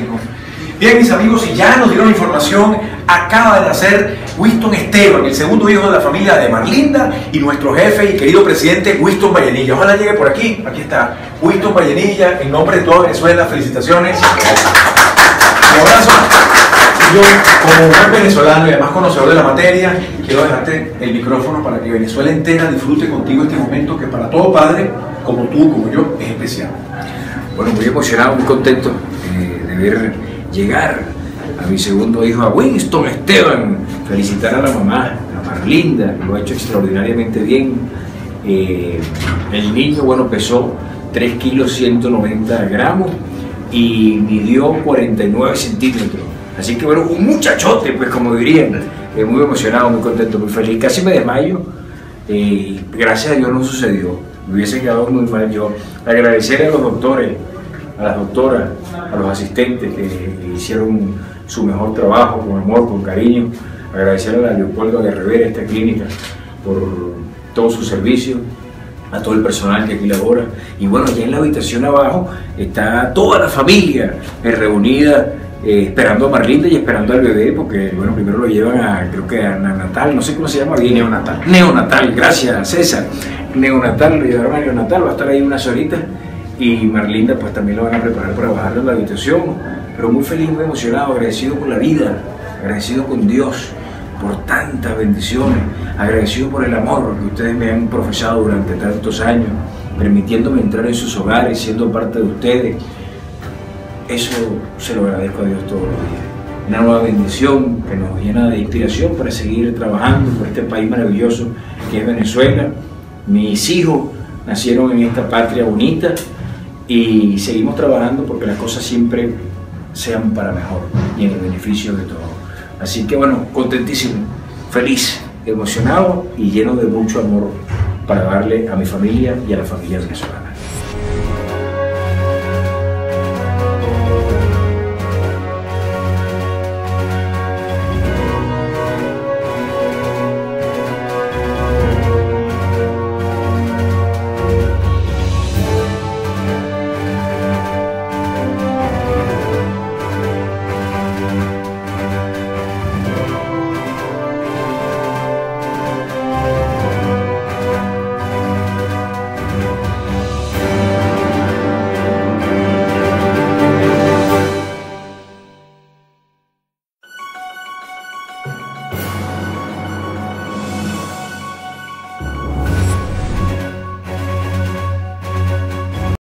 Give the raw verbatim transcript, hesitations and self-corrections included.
México. Bien, mis amigos, y ya nos dieron información, acaba de nacer Winston Esteban, el segundo hijo de la familia de Marlinda, y nuestro jefe y querido presidente Winston Vallenilla. Ojalá llegue por aquí, aquí está, Winston Vallenilla, en nombre de toda Venezuela, felicitaciones. Un abrazo. Yo, como buen venezolano y además conocedor de la materia, quiero dejarte el micrófono para que Venezuela entera disfrute contigo este momento que para todo padre, como tú, como yo, es especial. Bueno, muy emocionado, muy contento eh, de ver llegar a mi segundo hijo, a Winston Esteban. Felicitar a la mamá, a Marlinda, lo ha hecho extraordinariamente bien. Eh, el niño, bueno, pesó tres kilos ciento noventa gramos y midió cuarenta y nueve centímetros. Así que bueno, un muchachote, pues como dirían. Eh, muy emocionado, muy contento, muy feliz. Casi me desmayo. Eh, gracias a Dios no sucedió. Me hubiese quedado muy mal yo. Agradecer a los doctores, a las doctoras, a los asistentes que hicieron su mejor trabajo con amor, con cariño. Agradecer a la Leopoldo de Rivera, esta clínica, por todo su servicio, a todo el personal que aquí labora. Y bueno, allá en la habitación abajo está toda la familia eh, reunida, eh, esperando a Marlinda y esperando al bebé, porque bueno, primero lo llevan a, creo que a neonatal, no sé cómo se llama bien. Neonatal. Neonatal, gracias César. Neonatal, lo llevaron a neonatal, va a estar ahí unas horitas. Y Marlinda pues también lo van a preparar para bajarlo en la habitación, pero muy feliz, muy emocionado, agradecido por la vida, agradecido con Dios por tantas bendiciones, agradecido por el amor que ustedes me han profesado durante tantos años, permitiéndome entrar en sus hogares, siendo parte de ustedes. Eso se lo agradezco a Dios todos los días. Una nueva bendición que nos llena de inspiración para seguir trabajando por este país maravilloso que es Venezuela. Mis hijos nacieron en esta patria bonita y seguimos trabajando porque las cosas siempre sean para mejor y en el beneficio de todos. Así que bueno, contentísimo, feliz, emocionado y lleno de mucho amor para darle a mi familia y a la familia venezolana.